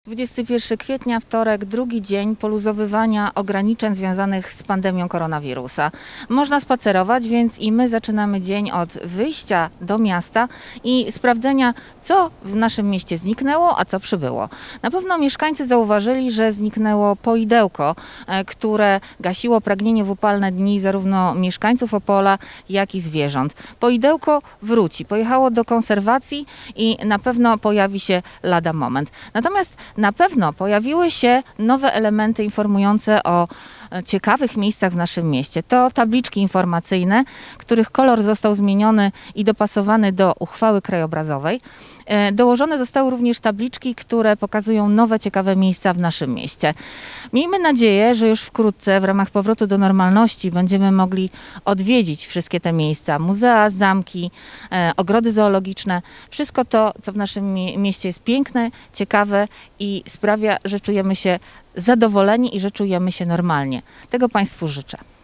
21 kwietnia, wtorek, drugi dzień poluzowywania ograniczeń związanych z pandemią koronawirusa. Można spacerować, więc i my zaczynamy dzień od wyjścia do miasta i sprawdzenia, co w naszym mieście zniknęło, a co przybyło. Na pewno mieszkańcy zauważyli, że zniknęło poidełko, które gasiło pragnienie w upalne dni zarówno mieszkańców Opola, jak i zwierząt. Poidełko wróci, pojechało do konserwacji i na pewno pojawi się lada moment. Natomiast na pewno pojawiły się nowe elementy informujące o ciekawych miejscach w naszym mieście. To tabliczki informacyjne, których kolor został zmieniony i dopasowany do uchwały krajobrazowej. Dołożone zostały również tabliczki, które pokazują nowe, ciekawe miejsca w naszym mieście. Miejmy nadzieję, że już wkrótce w ramach powrotu do normalności będziemy mogli odwiedzić wszystkie te miejsca. Muzea, zamki, ogrody zoologiczne. Wszystko to, co w naszym mieście jest piękne, ciekawe i sprawia, że czujemy się zadowoleni i że czujemy się normalnie. Tego Państwu życzę.